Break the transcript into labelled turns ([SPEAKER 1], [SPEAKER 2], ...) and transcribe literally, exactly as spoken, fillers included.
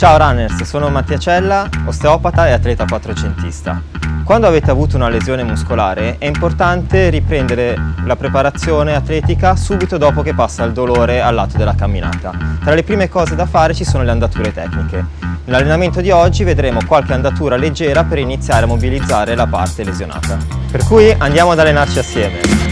[SPEAKER 1] Ciao runners, sono Mattia Cella, osteopata e atleta quattrocentista. Quando avete avuto una lesione muscolare è importante riprendere la preparazione atletica subito dopo che passa il dolore al lato della camminata. Tra le prime cose da fare ci sono le andature tecniche. Nell'allenamento di oggi vedremo qualche andatura leggera per iniziare a mobilizzare la parte lesionata. Per cui andiamo ad allenarci assieme.